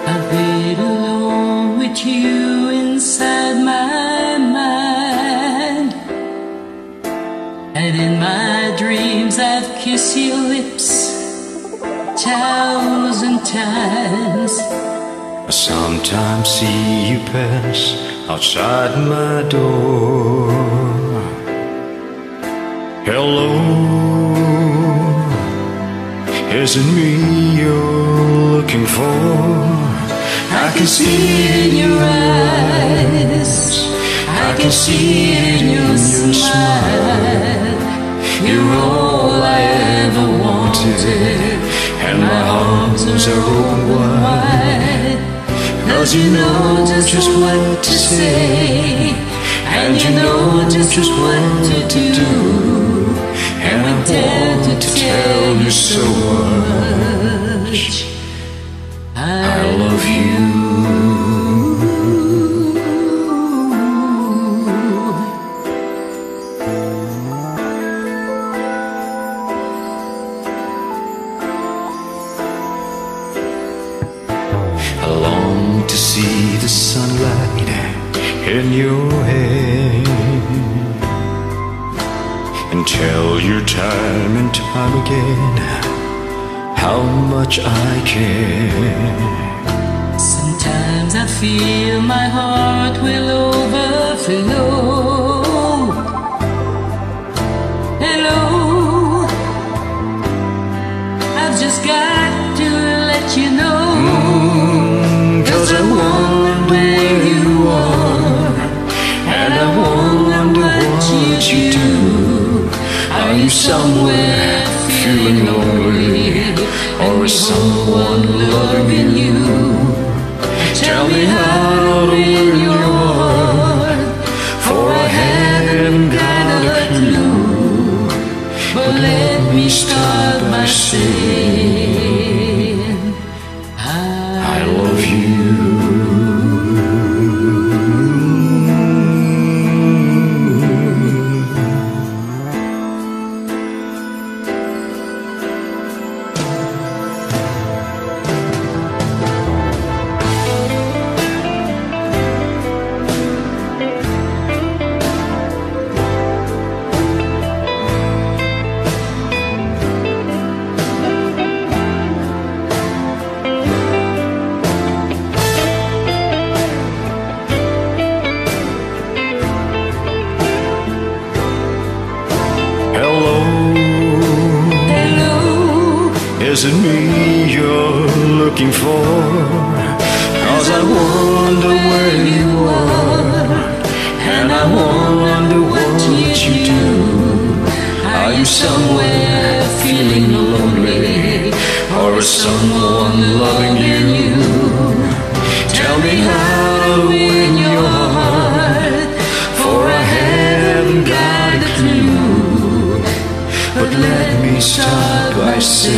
I've been alone with you inside my mind, and in my dreams I've kissed your lips 1,000 times. I sometimes see you pass outside my door. Hello, is it me you're looking for? I can see it in your eyes, I can see it in your smile. You're all I ever wanted, and my arms are open wide. 'Cause you know just what to say, and you know just what to do, and I dare to tell you so much. I love you. I long to see the sunlight in your hair, and tell you time and time again how much I care. Sometimes I feel my heart will overflow. Hello, I've just got to let you know. 'Cause I wonder where you are, and I wonder what you do. Are you somewhere feeling lonely, or is someone loving you? Tell me how to win your heart, for I haven't got a clue. But let me start by saying I love you. Is it me you're looking for? 'Cause I wonder where you are, and I wonder what you do. Are you somewhere feeling lonely, or is someone loving you? Tell me how to win your heart, for I haven't got a clue. But let me start by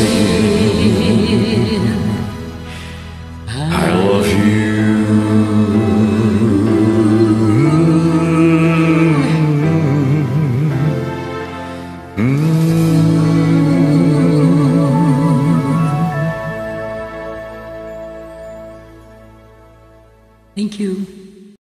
saying I love you. Thank you.